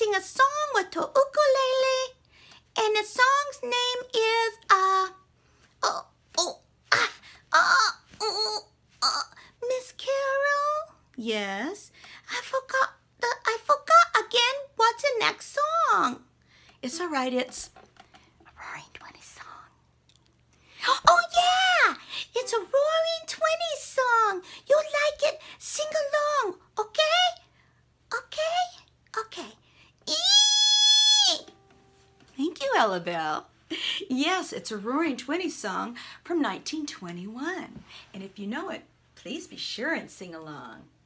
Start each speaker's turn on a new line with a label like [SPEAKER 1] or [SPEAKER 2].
[SPEAKER 1] sing a song with the ukulele, and the song's name is Miss Carol. Yes, I forgot again. What's the next song? It's all right. It's a Roaring Twenties song. Oh yeah, it's a Roaring Twenties song. You'll like it. Sing along, okay? Okay. Eee! Thank you, Ella Bell. Yes, it's a Roaring Twenties song from 1921. And if you know it, please be sure and sing along.